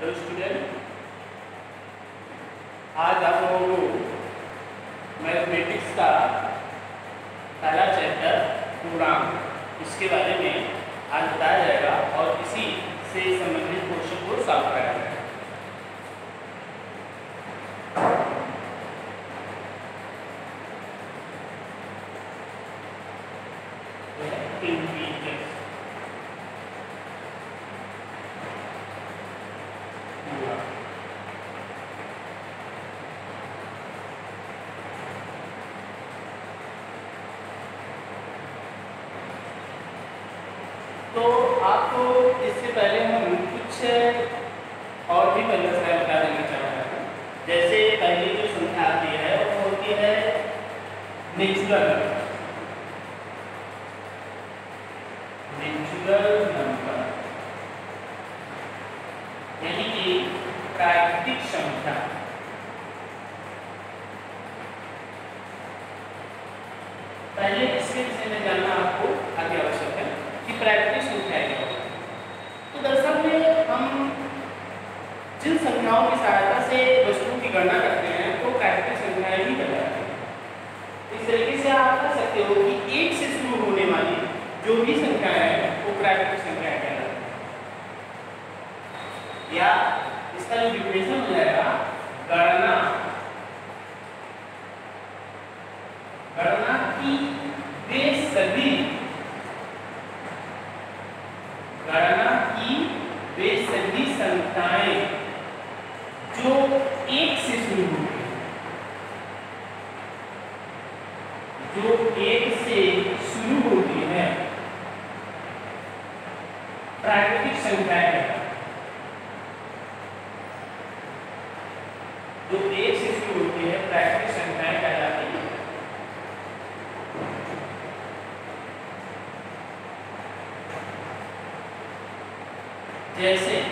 Hello student, आज आप लोगों को मैथमेटिक्स का पहला चैप्टर पूर्णांक इसके बारे में आज बताया जाएगा और इसी से संबंधित क्वेश्चन को सॉल्व कराया जाएगा। तो आपको इससे पहले हम कुछ और भी परिभाषाएं बता देना चाह रहे हैं। जैसे पहली जो संख्या आती है वो होती है नेचुरल नंबर, यानी कि प्राकृतिक संख्या। पहले इसके विषय में जानना आपको अति आवश्यक है कि प्राकृतिक संख्या क्या होती है। तो दरअसल में हम जिन संख्याओं की सहायता से वस्तुओं की गणना करते हैं तो प्राकृतिक संख्याएं ही कहलाती हैं। इस तरीके से आप कह सकते हो कि एक से शुरू होने वाली जो भी संख्याएं हैं वो प्राकृतिक संख्याएं कहलाती हैं। या इसका जो डिफिनेशन हो जाएगा गणना की वे सभी संख्याएं जो एक से शुरू होती हैं, प्राकृतिक संख्याएं हैं। जो एक से शुरू होती है प्राकृतिक संख्याएं कहलाती हैं। जैसे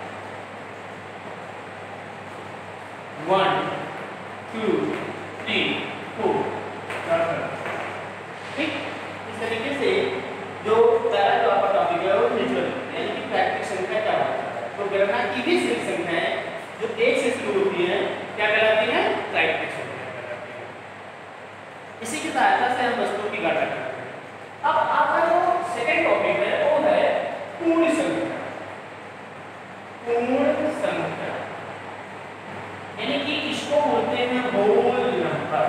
1 2 3 4 ठीक। इस तरीके से जो पहला जो आपका टॉपिक है वो नेचुरल यानी कि प्राकृतिक संख्या क्या होता है। तो गणना की भी सभी संख्याएं जो एक से शुरू होती हैं क्या कहलाती हैं? प्राकृतिक संख्या कहलाती हैं। इसी की सहायता से हम वस्तुओं की गणना करते हैं। अब आपका जो सेकंड टॉपिक है वो है पूर्ण संख्या। पूर्ण संख्या यानी कि इसको बोलते हैं होल नंबर।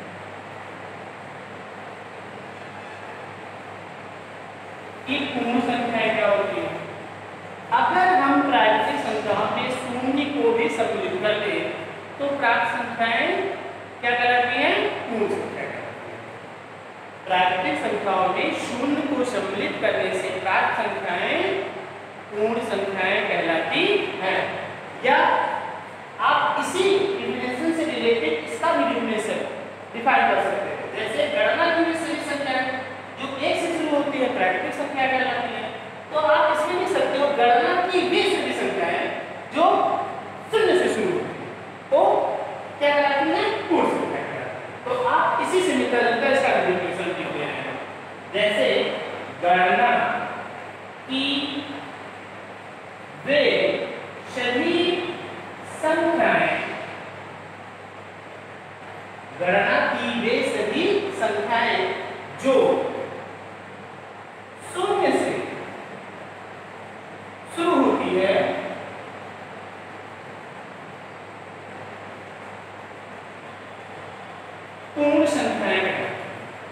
ये पूर्ण संख्याएं क्या होती है? अगर हम प्राकृतिक संख्याओं में शून्य को भी सम्मिलित कर ले तो प्राप्त संख्याएं क्या कहलाती हैं? पूर्ण संख्या कहलाती हैं। प्राकृतिक संख्याओं में शून्य को सम्मिलित करने से प्राप्त संख्याएं पूर्ण संख्याएं कहलाती हैं। या आप इसी डिफिनेशन से रिलेटेड इसका भी डिफिनेशन डिफाइन कर सकते हैं। जैसे गणना की भी सभी संख्याएं जो एक से शुरू होती है प्राकृतिक संख्या कहलाती है। तो आप इसमें लिख सकते हो गणना की भी सभी संख्याएं जो शून्य से शुरू होती है वो क्या कहलाती है? पूर्ण संख्या कहलाती है। तो आप इसी से मिलता जुलता इसका डिफिनेशन लिख रहे हैं। जैसे गणना की वे सभी संख्याएं, गणना की वे सभी संख्याएं जो शून्य से शुरू होती है पूर्ण संख्याएं कहलाती हैं।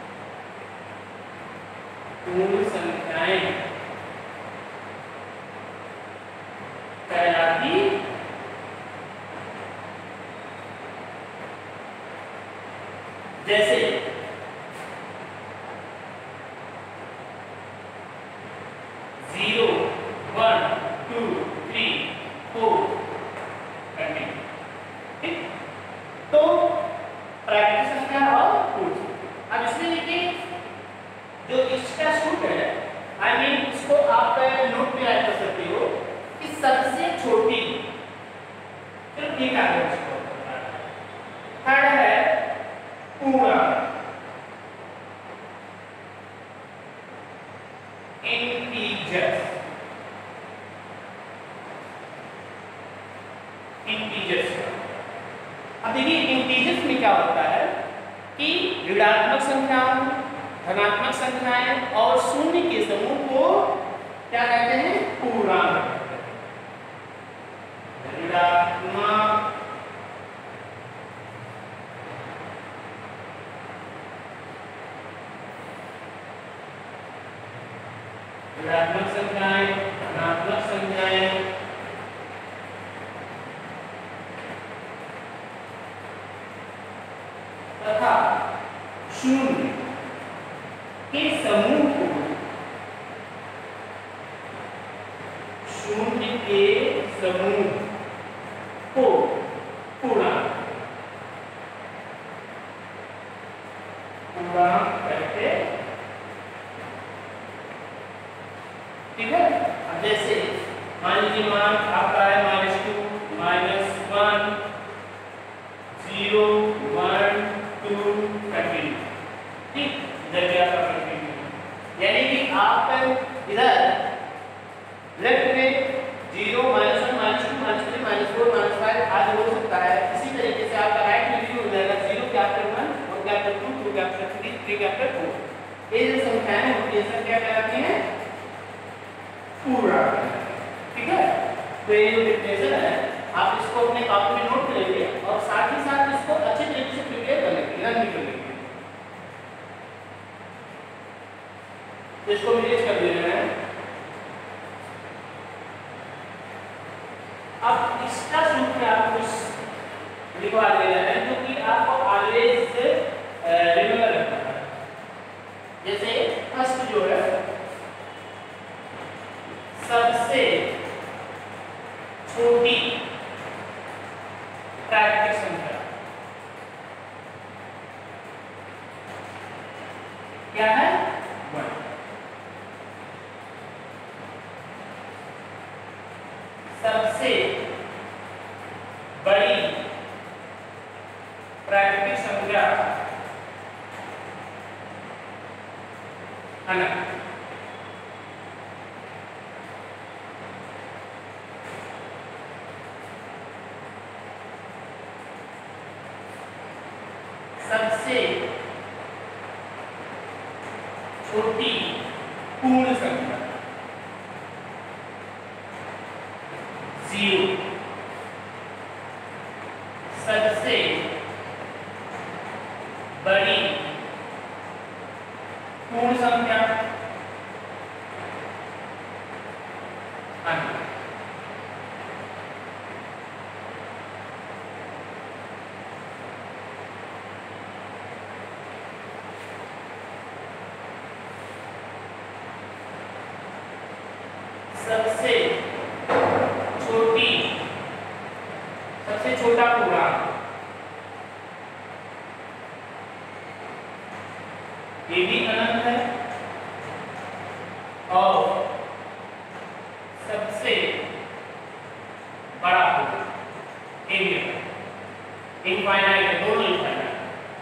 पूर्ण संख्याएं कहलाती जैसे 0 1 2 3 4 ठीक। तो प्राकृतिक संख्या और पूर्ण संख्या। अब इसमें देखिए जो इसका सूत्र है आई मीन इसको आप नोट में ऐड कर सकते हो कि सबसे छोटी, चलो ठीक है, थर्ड है पूरा इंटीजर्स। अब देखिए इंटीजर्स में क्या होता है कि ऋणात्मक संख्याओं, धनात्मक संख्याएं और शून्य के समूह को क्या कहते हैं? पूर्णांक कहते हैं। ऋणात्मक संख्याएं, धनात्मक संख्याएं तथा शून्य के समूह को, शून्य के समूह को पूर्णांक कहते हैं। ठीक है। अब जैसे मान लीजिए मान आपका है -2, -1, 0, 1, 2 कंटिन्यू। ठीक, इधर भी आपका कंटिन्यू, यानी कि आप इधर लेफ्ट में 0, -1, -2, -3, -4, -5 आदि हो सकता है। इसी तरीके से आपका राइट में भी हो जाएगा 0 कैपिटल 1, 1 कैपिटल 2, 2 कैपिटल 3, 3 कैपिटल 4। ये जो संख्याएं होती है सब क्या कहलाती हैं? पूर्णांक। ठीक है। तो ये जो डिफिनेशन है आप इसको अपने कॉपी में नोट कर लीजिए और साथ ही साथ इसको अच्छे तरीके से प्रिपेयर कर लीजिए, लर्न भी कर लीजिए। तो इसको मेज कर दे रहे हैं। अब इसका सूत्र आपको लिखवा दे रहे हैं जो कि आपको ऑलवेज रिमेंबर रखना है। जैसे फर्स्ट जो है सबसे छोटी प्राकृतिक संख्या क्या है? 1। सबसे बड़ी प्राकृतिक संख्या अनंत। सबसे छोटी पूर्ण संख्या 0। सबसे बड़ी पूर्ण संख्या अनंत। सबसे छोटा पूर्णांक ये भी अनंत है और सबसे बड़ा पूर्णांक ये भी इनफाइनाइट है, दोनों इनफाइनाइट।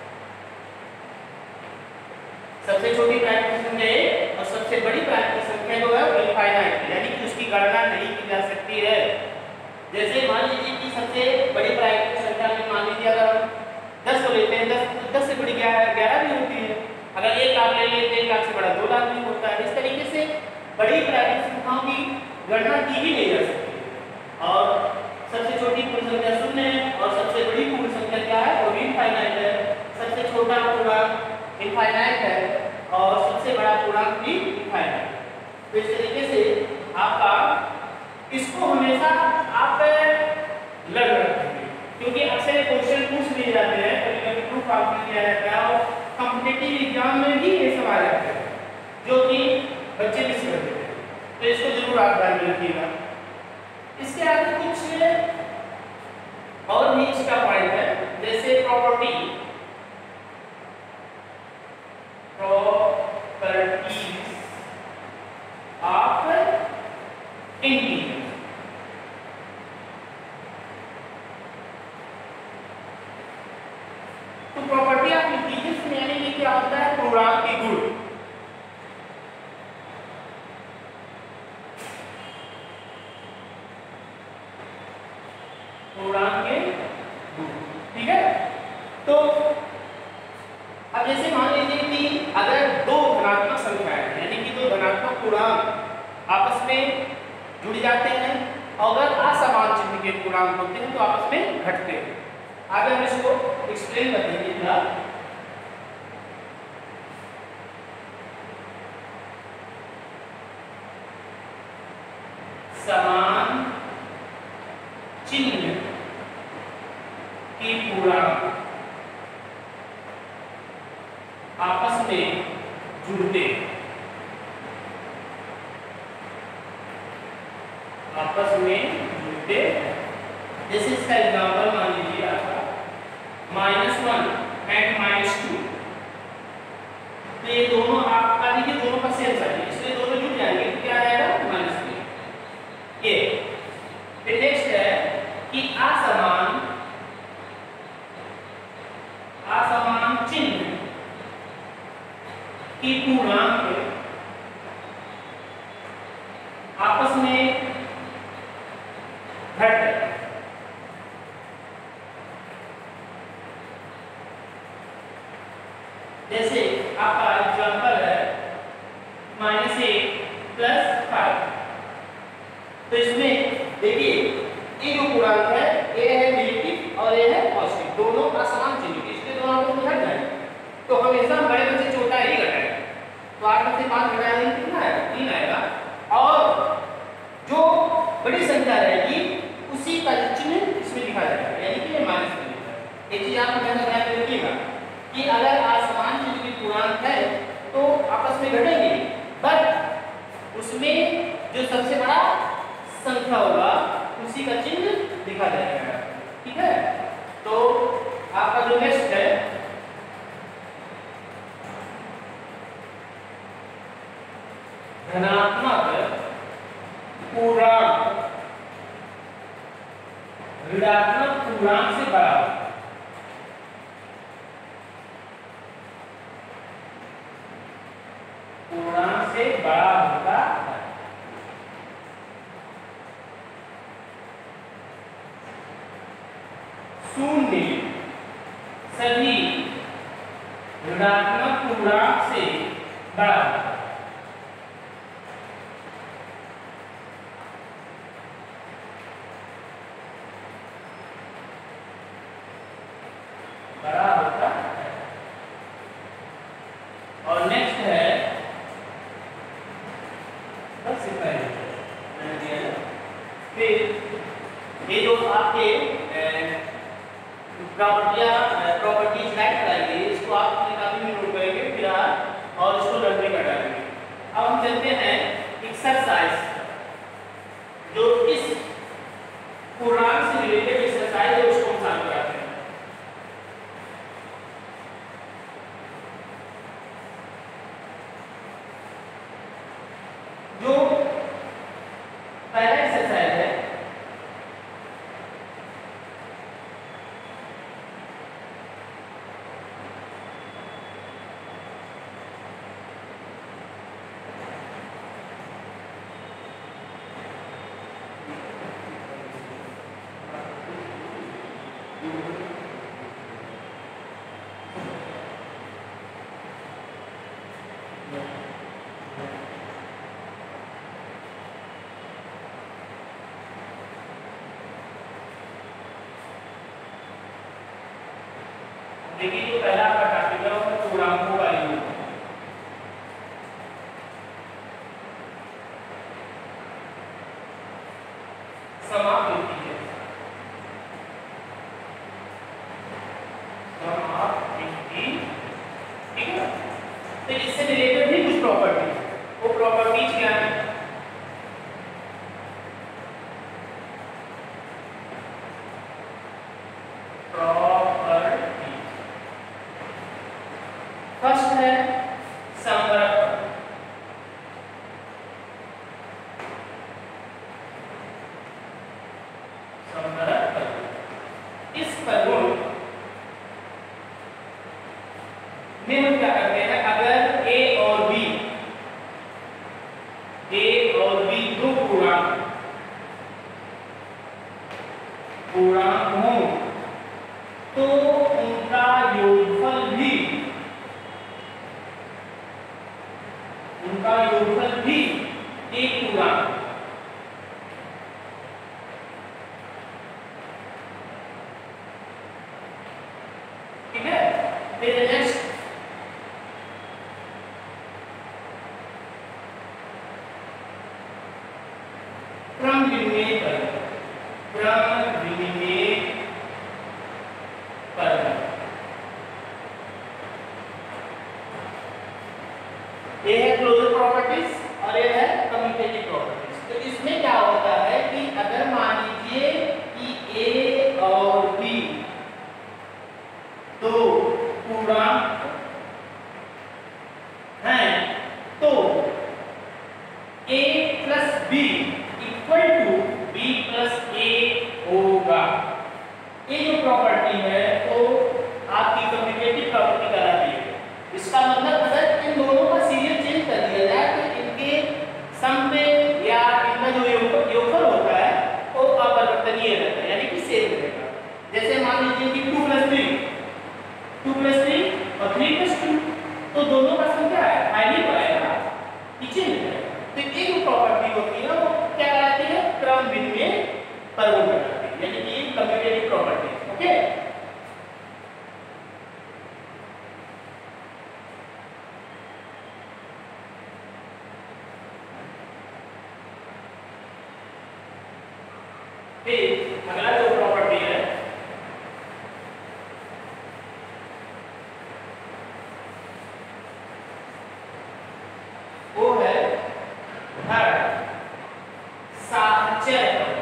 सबसे छोटी प्राकृतिक संख्या और सबसे बड़ी प्राकृतिक संख्या जो है वो इनफाइनाइट है, यानी कि उसकी गणना नहीं की जा सकती है। जैसे मान लीजिए कि सबसे बड़ी प्राकृतिक संख्या में मान लीजिए अगर हम 10 को लेते हैं, 10 से बड़ी 11 भी होती है। अगर 1 लाख ले लेते हैं, 1 लाख से बड़ा 2 लाख भी होता है। इस तरीके से बड़ी प्राकृतिक संख्याओं की गणना की ही नहीं जा सकती। और सबसे छोटी पूर्ण संख्या 0 है और सबसे बड़ी पूर्ण संख्या क्या है? वो भी इनफाइनाइट है। सबसे छोटा पूर्णांक इनफाइनाइट है और सबसे बड़ा पूर्णांक भी इनफाइनाइट। तो इस तरीके से आपका इसको हमेशा आप लर्न रखेंगे, क्योंकि अक्सर क्वेश्चन पूछ लिए जाते हैं, कभी-कभी प्रूफ आपको दिया जाता है और कॉम्पिटिटिव एग्जाम में भी ये सवाल आते हैं जो कि बच्चे मिस कर देते हैं। तो इसको जरूर आप ध्यान में रखिएगा। इसके आगे कुछ और भी इसका पॉइंट है, जैसे प्रॉपर्टीज ऑफ इंटीजर। तो प्रॉपर्टी ऑफ इंटीजर्स में यानी कि क्या होता है? पूर्णांक के गुण। पूर्णांक के गुण, ठीक है। तो अब जैसे मान लीजिए कि अगर दो धनात्मक संख्याएं यानी कि दो धनात्मक पूर्णांक आपस में जुड़ जाते हैं और अगर असमान चिन्ह के पूर्णांक होते हैं तो आपस में घटते हैं। आगे हम इसको एक्सप्लेन करेंगे फिलहाल। समान चिन्ह की पूर्णांक आपस में जुड़ते जैसे इसका एग्जाम्पल मान लीजिए आपका -1 एंड -2। तो ये दोनों आपका देखिए दोनों का सेम साइन है इसलिए दोनों जुड़ जाएंगे तो क्या आएगा -3। ये फिर नेक्स्ट है कि असमान चिन्ह की पूर्णांक आपस में घट जैसे आपका एग्जाम्पल है -8 + 5। तो इसमें देखिए ये जो पूर्णांक है ये है नेगेटिव और ये है पॉजिटिव, दोनों असमान चिन्ह के इसलिए दोनों आपस में घट जाएंगे। तो हमेशा बड़े में से छोटा ही घटाएंगे। तो 8 में से 5 घटाएंगे कितना आएगा? 3 आएगा। और जो बड़ी संख्या रहेगी उसी का चिन्ह इसमें लिखा जाएगा यानी कि ये माइनस में लिखा है। एक चीज आप ध्यान रखिएगा कि अगर असमान चिन्ह की पूर्णांक है तो आपस में घटेंगे बट उसमें जो सबसे बड़ा संख्या होगा उसी का चिन्ह लिखा जाएगा। ठीक है। तो आपका जो नेक्स्ट है धनात्मक पूर्णांक ऋणात्मक पूर्णांक से बड़ा होता है। शून्य सभी ऋणात्मक पूर्णांक से बड़ा होता है। और नेक्स्ट है बस इतना ही मैंने दिया है। फिर ये जो आपके प्रॉपर्टीज राइट कराएंगे इसको आप काफी में नोट करेंगे फिलहाल और इसको लर्निंग कर डालेंगे। अब हम चलते हैं एक्सरसाइज जो इस पूर्णांक से रिलेटेड एक्सरसाइज है उसको हम सॉल्व कराते हैं। जो पहला एक्सरसाइज है देखिए जो पहला आपका टॉपिक है वो पूर्णांकों का योग समाप्ति है। समाप्ति ठीक है। तो इससे रिलेटेड भी कुछ प्रॉपर्टी वो प्रॉपर्टीज क्या है? फर्स्ट है संवरक। इस प्रगुण में हम क्या करते हैं अगर A और B दो पूर्णांक हो तो फिर नेक्स्ट क्रम विनिमय पर, क्रम विनिमय पर ये है क्लोजर प्रॉपर्टीज और ये है कम्यूटेटिव प्रॉपर्टीज। तो इसमें क्या होता है कि अगर मान लीजिए कि ए और बी तो पूर्णांक हैं तो a plus B equal to B plus A होगा। ये जो प्रॉपर्टी है तो आपकी कम्यूटेटिव प्रॉपर्टी कहलाती है। इसका मतलब अगर इन दोनों का सीरियल चेंज कर दिया जाए तो इनके सम पे या इनका जो योगफल होता है वो अपरिवर्तनीय रहता है, यानी कि सेम रहेगा। जैसे मान लीजिए कि 2 + 3 और 3 + 2 तो दोनों का सम क्या है, हाईली तो आएगा, नीचे नहीं जाएगा। तो एक जो प्रॉपर्टी होती है वो क्या कहलाती है, क्रम विनिमय पर वो कहलाती है, यानी कि कम्यूटेटिव प्रॉपर्टी। ओके, फिर अगला जो प्रॉपर्टी है वो है साहचर्य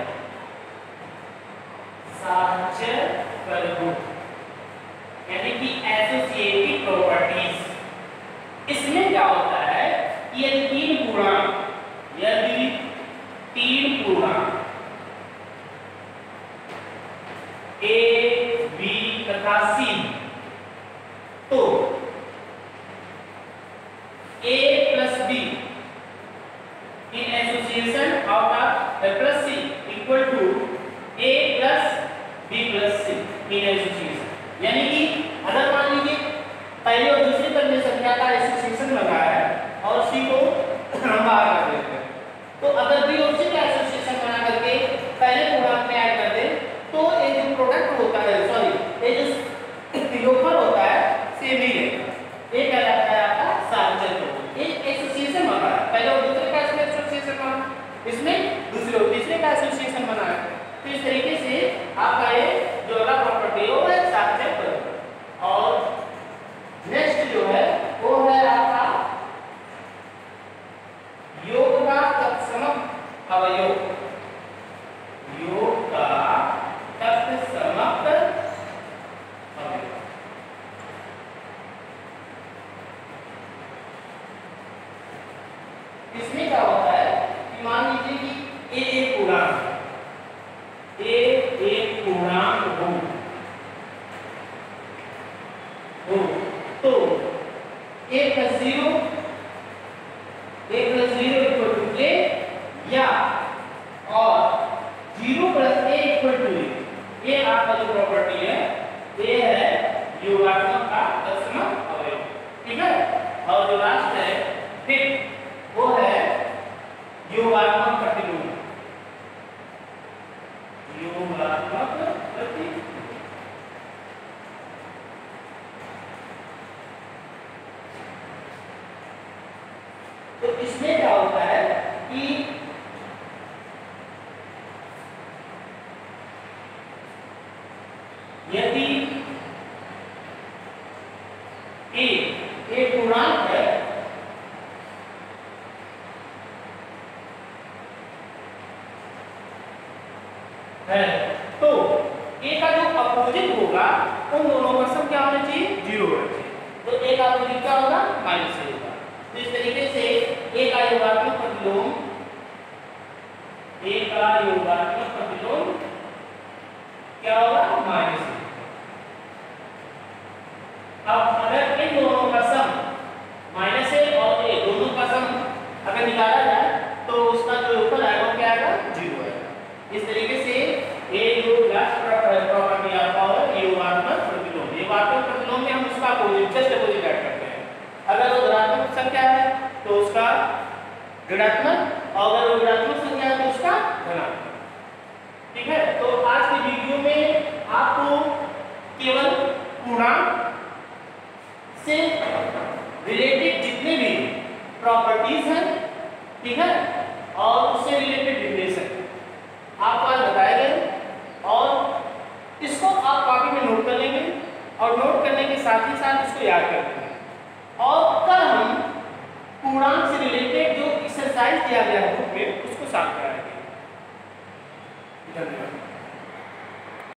प्रगुण, यानी कि एसोसिएटिव प्रॉपर्टीज। इसमें क्या होता है कि यदि तीन पूर्णांक ए, बी तथा सी तो A plus B in association of plus C equal to A plus B plus C in association. यानी कि अगर मान लीजिए पहले और दूसरी तरह संख्या का एसोसिएशन लगा है और सी को हम बाहर कर देते हैं, तो अगर बी और सी का एसोसिएशन बना करके पहले पूर्णांक में ऐड कर दें तो ये जो प्रोडक्ट होता है, सॉरी ये जो योगफल होता है सेम ही रहेगा। ये कहलाता है आपका साहचर्य प्रगुण। एक एसोसिएशन बना है, पहले और दूसरे का एसोसिएशन बना, इसमें दूसरे और तीसरे का एसोसिएशन बना है। तो इस तरीके से आपका ये जो अगला प्रॉपर्टी है वो है साहचर्य प्रगुण। और नेक्स्ट जो है वो है आपका योग का तत्समक अवयव, योग का तत्समक अवयव। इसमें क्या होता है कि मान लीजिए कि ए एक पूर्णांक हो तो a + 0 इक्वल टू a या और 0 + a इक्वल टू a। ये आपका जो प्रॉपर्टी है ये है योगात्मक का तत्समक अवयव। ठीक है, और जो लास्ट है फिर वो है योगात्मक प्रतिलोम, योगात्मक प्रतिलोम। तो इसमें क्या होता है कि यदि एक पूर्णांक है तो a का जो अपोजिट होगा उन दोनों का सम क्या होना चाहिए, 0 होना चाहिए। तो a का अपोजिट क्या होगा, माइनस a होगा। तो इस तरीके से a का योगात्मक प्रतिलोम, a का योगात्मक प्रतिलोम क्या होगा, -a। अब अगर इन दोनों का सम -a और a दोनों का सम अगर निकाला जाए तो उसका जो योगफल आएगा वो क्या आएगा, 0 आएगा। इस तरीके से ये जो लास्ट प्रॉपर्टी आता है योगात्मक प्रतिलोम, योगात्मक प्रतिलोम में हम उसका अपोजिट जस्ट अपोजिट ऐड करते हैं। अगर वो धनात्मक संख्या है तो उसका ऋणात्मक, और अगर वो ऋणात्मक संख्या है तो उसका धनात्मक। ठीक है, तो आज की वीडियो में आपको केवल पूर्णांक से रिलेटेड जितने भी प्रॉपर्टीज हैं, ठीक है, और उससे रिलेटेड रिलेशन आपको आज बताए गए, और इसको आप कॉपी में नोट कर लेंगे और नोट करने के साथ ही साथ इसको याद कर लेंगे। और कल हम पूर्णांक से रिलेटेड जो एक्सरसाइज दिया गया है बुक में उसको सॉल्व कराएंगे। धन्यवाद।